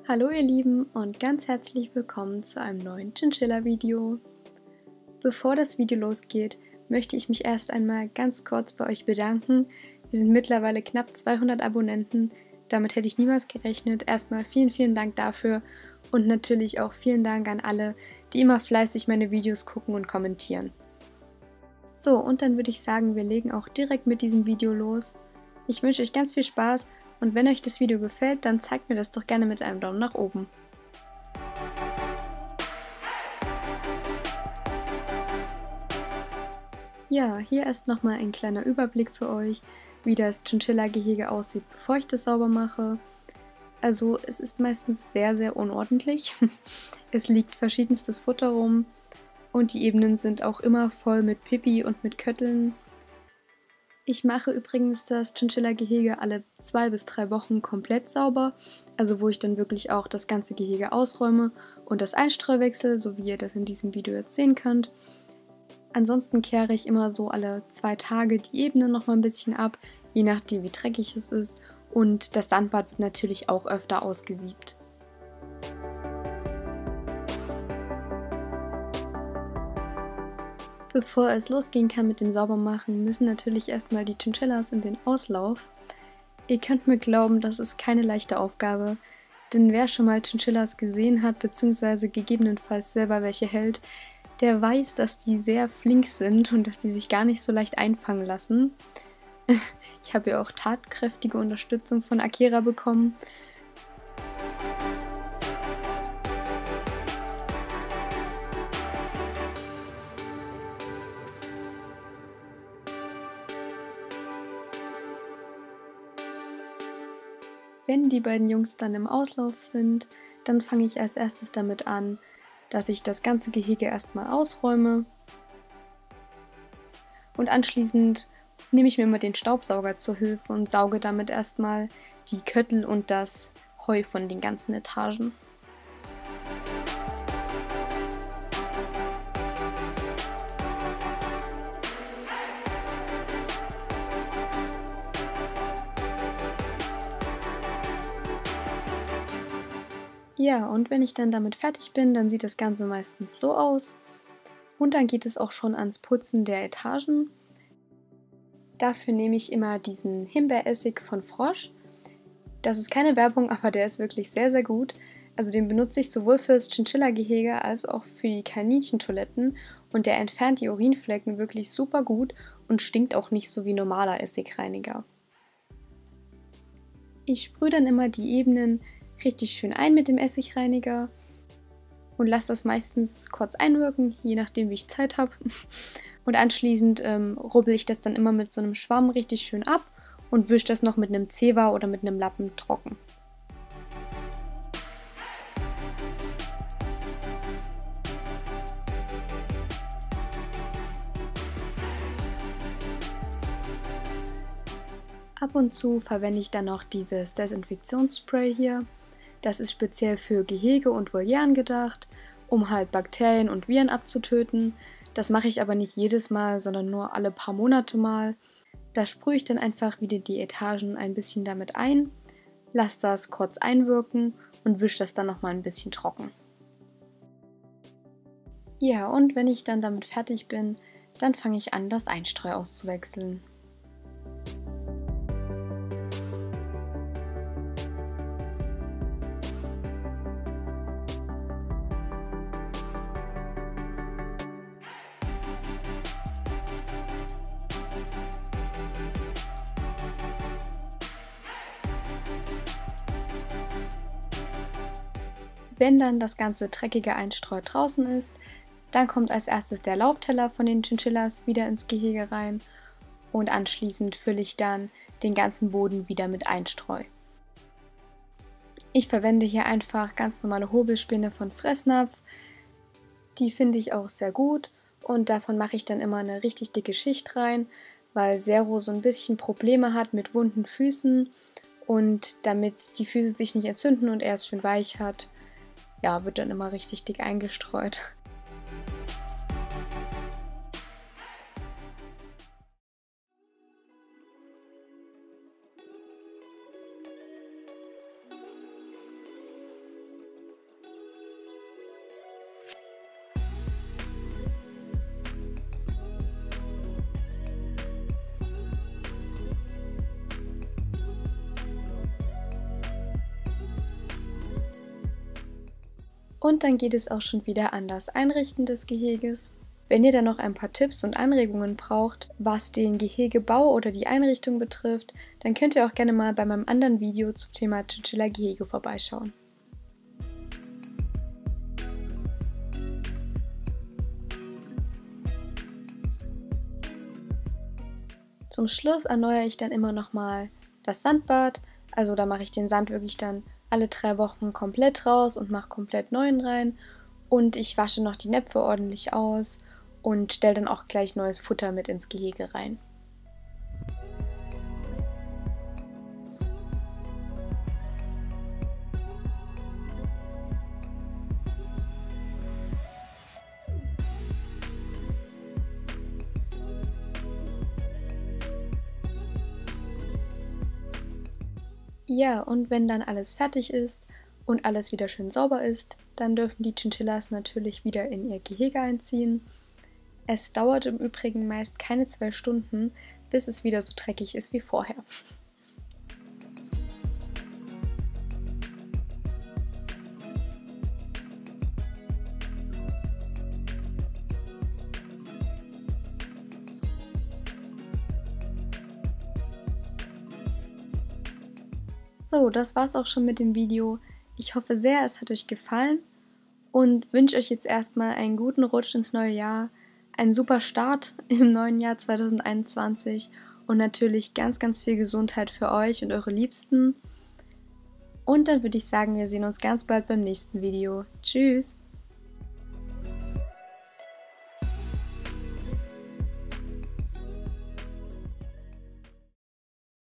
Hallo ihr Lieben und ganz herzlich willkommen zu einem neuen Chinchilla-Video. Bevor das Video losgeht, möchte ich mich erst einmal ganz kurz bei euch bedanken. Wir sind mittlerweile knapp 200 Abonnenten, damit hätte ich niemals gerechnet. Erstmal vielen Dank dafür und natürlich auch vielen Dank an alle, die immer fleißig meine Videos gucken und kommentieren. So, und dann würde ich sagen, wir legen auch direkt mit diesem Video los. Ich wünsche euch ganz viel Spaß. Und wenn euch das Video gefällt, dann zeigt mir das doch gerne mit einem Daumen nach oben. Ja, hier ist nochmal ein kleiner Überblick für euch, wie das Chinchilla-Gehege aussieht, bevor ich das sauber mache. Also es ist meistens sehr unordentlich. Es liegt verschiedenstes Futter rum und die Ebenen sind auch immer voll mit Pipi und mit Kötteln. Ich mache übrigens das Chinchilla-Gehege alle 2 bis 3 Wochen komplett sauber, also wo ich dann wirklich auch das ganze Gehege ausräume und das Einstreu wechsle, so wie ihr das in diesem Video jetzt sehen könnt. Ansonsten kehre ich immer so alle 2 Tage die Ebene nochmal ein bisschen ab, je nachdem wie dreckig es ist, und das Sandbad wird natürlich auch öfter ausgesiebt. Bevor es losgehen kann mit dem Saubermachen, müssen natürlich erstmal die Chinchillas in den Auslauf. Ihr könnt mir glauben, das ist keine leichte Aufgabe, denn wer schon mal Chinchillas gesehen hat, beziehungsweise gegebenenfalls selber welche hält, der weiß, dass die sehr flink sind und dass die sich gar nicht so leicht einfangen lassen. Ich habe ja auch tatkräftige Unterstützung von Akira bekommen. Wenn die beiden Jungs dann im Auslauf sind, dann fange ich als erstes damit an, dass ich das ganze Gehege erstmal ausräume. Und anschließend nehme ich mir immer den Staubsauger zur Hilfe und sauge damit erstmal die Köttel und das Heu von den ganzen Etagen. Ja, und wenn ich dann damit fertig bin, dann sieht das Ganze meistens so aus. Und dann geht es auch schon ans Putzen der Etagen. Dafür nehme ich immer diesen Himbeeressig von Frosch. Das ist keine Werbung, aber der ist wirklich sehr gut. Also den benutze ich sowohl fürs Chinchilla-Gehege als auch für die Kaninchentoiletten. Und der entfernt die Urinflecken wirklich super gut und stinkt auch nicht so wie normaler Essigreiniger. Ich sprühe dann immer die Ebenen richtig schön ein mit dem Essigreiniger und lasse das meistens kurz einwirken, je nachdem wie ich Zeit habe. Und anschließend rubbel ich das dann immer mit so einem Schwamm richtig schön ab und wische das noch mit einem Zewa oder mit einem Lappen trocken. Ab und zu verwende ich dann noch dieses Desinfektionsspray hier. Das ist speziell für Gehege und Volieren gedacht, um halt Bakterien und Viren abzutöten. Das mache ich aber nicht jedes Mal, sondern nur alle paar Monate mal. Da sprühe ich dann einfach wieder die Etagen ein bisschen damit ein, lasse das kurz einwirken und wische das dann nochmal ein bisschen trocken. Ja, und wenn ich dann damit fertig bin, dann fange ich an, das Einstreu auszuwechseln. Wenn dann das ganze dreckige Einstreu draußen ist, dann kommt als erstes der Laufteller von den Chinchillas wieder ins Gehege rein und anschließend fülle ich dann den ganzen Boden wieder mit Einstreu. Ich verwende hier einfach ganz normale Hobelspäne von Fressnapf, die finde ich auch sehr gut und davon mache ich dann immer eine richtig dicke Schicht rein, weil Zero so ein bisschen Probleme hat mit wunden Füßen und damit die Füße sich nicht entzünden und er es schön weich hat, ja, wird dann immer richtig dick eingestreut. Und dann geht es auch schon wieder an das Einrichten des Geheges. Wenn ihr dann noch ein paar Tipps und Anregungen braucht, was den Gehegebau oder die Einrichtung betrifft, dann könnt ihr auch gerne mal bei meinem anderen Video zum Thema Chinchilla-Gehege vorbeischauen. Zum Schluss erneuere ich dann immer nochmal das Sandbad, also da mache ich den Sand wirklich dann alle 3 Wochen komplett raus und mache komplett neuen rein und ich wasche noch die Näpfe ordentlich aus und stelle dann auch gleich neues Futter mit ins Gehege rein. Ja, und wenn dann alles fertig ist und alles wieder schön sauber ist, dann dürfen die Chinchillas natürlich wieder in ihr Gehege einziehen. Es dauert im Übrigen meist keine 2 Stunden, bis es wieder so dreckig ist wie vorher. So, das war's auch schon mit dem Video. Ich hoffe sehr, es hat euch gefallen und wünsche euch jetzt erstmal einen guten Rutsch ins neue Jahr, einen super Start im neuen Jahr 2021 und natürlich ganz, ganz viel Gesundheit für euch und eure Liebsten. Und dann würde ich sagen, wir sehen uns ganz bald beim nächsten Video. Tschüss!